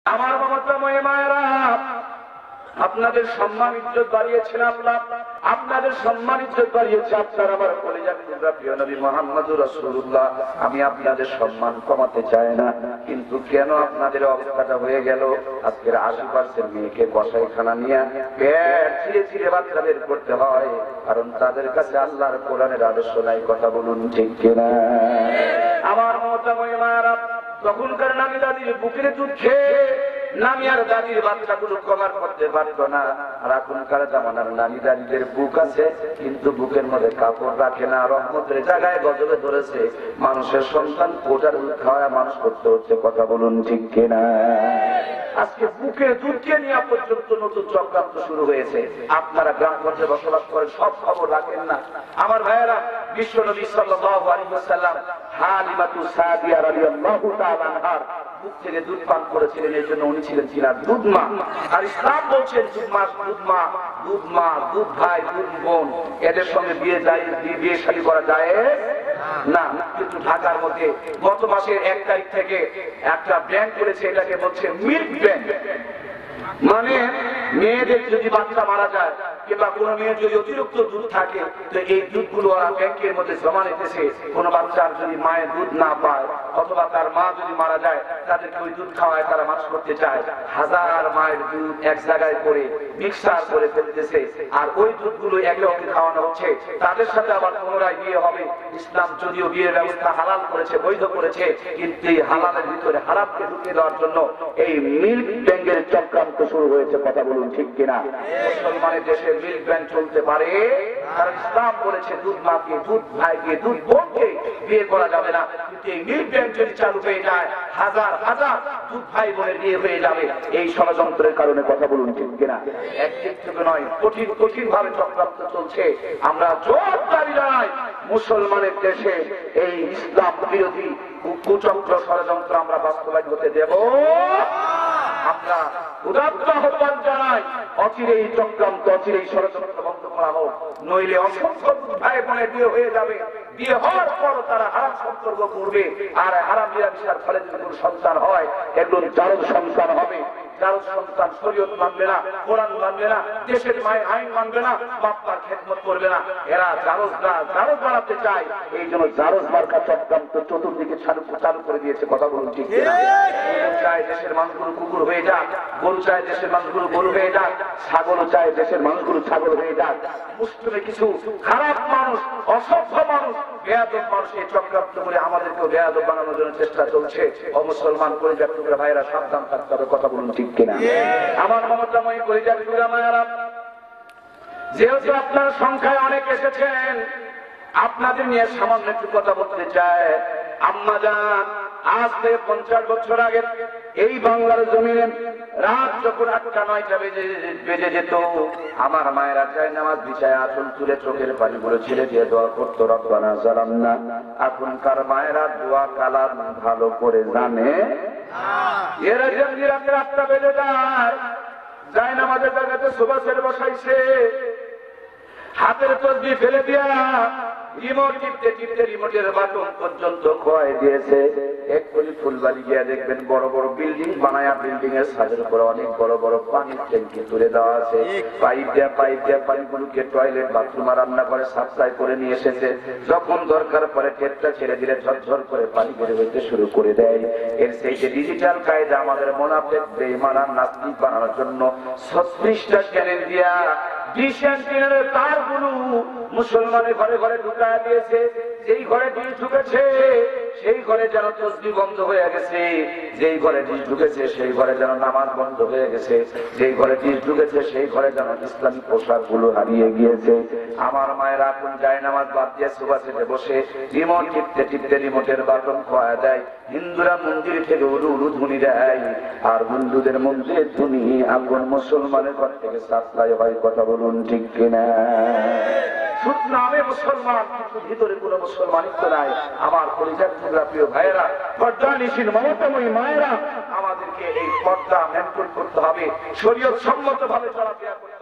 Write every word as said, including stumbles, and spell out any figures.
আমার মমতাময়ী মায়েরা, আপনাদের সম্মান ইজ্জত বাড়িয়েছেন আল্লাহ, আপনাদের সম্মান ইজ্জত বাড়িয়েছে আপনার আমার কলিজার টুকরা প্রিয় নবী মুহাম্মদুর রাসূলুল্লাহ। আমি আপনাদের সম্মান কমাতে চাই না, কিন্তু কেন আপনাদের অবস্থাটা হয়ে গেল? আজকের আশি পার্সেন্ট মেয়েকে কসাইখানা নিয়ে পেট ছিঁড়ে ছিঁড়ে বাচ্চা বের করতে হয়, কারণ তাদের কাছে আল্লাহর কোরআনের আদর্শ নাই। কথা বলুন ঠিক কিনা? আমার মমতাময়ী মায়েরা, তখনকার নামি দাদির বুকের দুধ খেয়ে নামি আর দাদির বাচ্চাগুলো কভার করতে পারতো না। আর এখনকার জামানার নামি দাদিদের বুক আছে, কিন্তু বুকের মধ্যে কাপড় রাখে না। রহমতের জায়গায় গজবে ধরেছে, মানুষের সন্তান কোটার দুধ খাওয়া মানুষ করতে হচ্ছে। কথা বলুন ঠিক কিনা? আজকে বুকের দুধকে নিয়ে পর্যন্ত নতুন চক্রান্ত শুরু হয়েছে। আপনারা গ্রামগঞ্জে বসবাস করেন, সব খবর রাখেন না। আমার ভাইয়েরা, বিশ্ব নবী সাল্লাল্লাহু আলাইহি ওয়াসাল্লাম হালিমাতু সাদিয়া রাদিয়াল্লাহু তাআলা আনহার বুক থেকে দুধ পান করেছিলেন, এই জন্য উনি ছিলেন ছিলেন দুধ মা। আর ইসলাম বলছেন দুধ মা দুধ মা দুধ মা দুধ ভাই দুধ বোন এদের সঙ্গে বিয়ে যায় বিয়ে শাদী করা যায় না। কিন্তু ঢাকার মধ্যে গত মাসের এক তারিখ থেকে একটা ব্যাংক করেছে, এটাকে বলছে মিল্ক ব্যাংক। মানে মেয়েদের যদি বাচ্চা মারা যায় কিংবা কোনো মেয়ের যদি অতিরিক্ত দুধ থাকে, তো এই দুধগুলো ওরা ব্যাংকের মধ্যে জমা নিতেছে। কোনো বাচ্চার যদি মায়ের দুধ না পায় অথবা তার মা যদি মারা যায়, তাদেরকে ওই দুধ খাওয়ায় তারা মানুষ করতে চায়। হাজার মায়ের দুধ এক জায়গায় করে মিক্সার করে ফেলতেছে, আর ওই দুধগুলো একে অপরকে খাওয়ানো হচ্ছে। তাদের সাথে আবার পুনরায় বিয়ে হবে। ইসলাম যদিও বিয়ের ব্যবস্থা হালাল করেছে, বৈধ করেছে, কিন্তু এই হালালের ভিতরে হারামকে ঢুকিয়ে দেওয়ার জন্য এই মিল্ক ব্যাংকের চক্রান্ত শুরু হয়েছে। কথা বলুন ঠিক কিনা? মুসলমানের দেশে মিল্ক ব্যাংক চলতে পারে, কারণ ইসলাম বলেছে দুধ মাকে দুধ ভাইকে দুধ বোনকে বিয়ে করা যাবে না। কিন্তু এই মিল্ক ব্যাংক যদি চালু হয়ে যায়, হাজার হাজার দুধ ভাই বোনের বিয়ে হয়ে যাবে এই ষড়যন্ত্রের কারণে। কথা বলুন ঠিক কিনা? একদিক থেকে নয়, কঠিন কঠিন ভাবে চক্রান্ত চলছে। আমরা জোর দাবি জানাই, মুসলমানের দেশে এই ইসলাম বিরোধী কুচক্র ষড়যন্ত্র আমরা বাস্তবায়ন হতে দেব। আমরা উদাত্ত আহ্বান জানাই, অচিরে এই চক্রান্ত অচিরে এই ষড়যন্ত্র বন্ধ করা হোক, নইলে অসংখ্য ভাই বোনের বিয়ে হয়ে যাবে। বিয়ে হওয়ার পর তারা হারাম সম্পর্ক করবে, আর হারাম মিলামিশার ফলে যদি কোনো সন্তান হয়, একজন জারজ সন্তান হবে। জারজ সন্তান শরীয়ত মানবে না, কোরআন মানবে না, দেশের মায়ের আইন মানবে না, বাপ্পার খেদমত করবে না। এরা জারজ না জারজ বানাতে চায়, এই জন্য জারজ মার্কা চক্রান্ত চতুর্দিকে চালু চালু করে দিয়েছে। কথা বলুন ঠিক কিনা? চায় দেশের মানুষগুলো কুকুর হয়ে যাক, গরু চায় দেশের মানুষগুলো গরু হয়ে যাক, ছাগলও চায় দেশের মানুষগুলো ছাগল হয়ে যাক। মুসলিমে কিছু খারাপ মানুষ, অসভ্য মানুষ, বেয়াদব মানুষ এই চক্রান্ত করে আমাদেরকেও বেয়াদব বানানোর জন্য চেষ্টা চলছে। অমুসলমান কলিজার টুকরা ভাইয়েরা সাবধান থাকতে হবে। কথা বলুন ঠিক কিনা? আমার মমতাময়ী কলিজার টুকরা মায়েরা, যেহেতু আপনার সংখ্যায় অনেক এসেছেন, আপনাদের নিয়ে সামান্য একটু কথা বলতে চায়। আম্মা জান, আজ থেকে পঞ্চাশ বছর আগে এই বাংলার জমিনে রাত যখন আটটা নয়টা বেজে বেজে যেত, আমার মায়েরা চায় নামাজ বিছায় আঁচল তুলে চোখের পানি গুলো ছেড়ে দিয়ে দোয়া করতো, রব্বানা যালামনা। এখনকার মায়েরা দোয়া কালাম ভালো করে জানে। এরা যেমনি রাতে আটটা বেজে যায়, যায় নামাজের জায়গাতে সুবাহ ছেড়ে বসাইছে, হাতের তসবিহ ফেলে দিয়া রিমোট টিপতে টিপতে রিমোটের বাটন পর্যন্ত খোয়াই দিয়েছে। এক্ষুনি ফুলবাড়ি গিয়ে দেখবেন বড় বড় বিল্ডিং বানায়া, বিল্ডিং এর ছাদের উপরে অনেক বড় বড় পানির ট্যাঙ্কি তুলে দেওয়া আছে। পাইপ দেয়া পাইপ দেয়া পানিগুলোকে টয়লেট বাথরুম রান্না করে সাপ্লাই করে নিয়ে এসেছে। যখন দরকার পরে টেপটা ছেড়ে দিলে ঝরঝর করে পানি বের হইতে শুরু করে দেয়। এর সেই যে ডিজিটাল কায়দা আমাদের মোনাফেক বেঈমান আর নাস্তিক বানানোর জন্য ছত্রিশটা চ্যানেল দিয়া ডিশ অ্যান্টেনার তারগুলো মুসলমানের ঘরে ঘরে ঢুকায় দিয়েছে। যেই ঘরে ডিশ ঢুকেছে সেই ঘরে যেন তসবিহ বন্ধ হয়ে গেছে, যেই ঘরে ডিশ ঢুকেছে সেই ঘরে যেন নামাজ বন্ধ হয়ে গেছে, যেই ঘরে ডিশ ঢুকেছে সেই ঘরে যেন ইসলামী পোশাক গুলো হারিয়ে গিয়েছে। আমার মায়ের এখন যায় নামাজ বাদ দিয়ে সুবাহ ছেড়ে বসে রিমোট টিপতে টিপতে রিমোটের বাটন খোয়া দেয়। হিন্দুরা মন্দির থেকে উলু উলু ধ্বনি দেয়, আর হিন্দুদের মন্দিরের ধ্বনি এখন মুসলমানের ঘর থেকে সাপ্লাই হয়। কথা বলুন ঠিক কিনা? শুধু নামে মুসলমান, কিন্তু ভিতরে কোন মুসলমানিত্ব নাই। আমার কলিজার টুকরা প্রিয় ভাইয়েরা, পর্দা নিশীন মমতাময়ী মায়েরা, আমাদেরকে এই পর্দা মেনটেন করতে হবে, শরীয়ত সম্মত ভাবে চলাফেরা করতে হবে।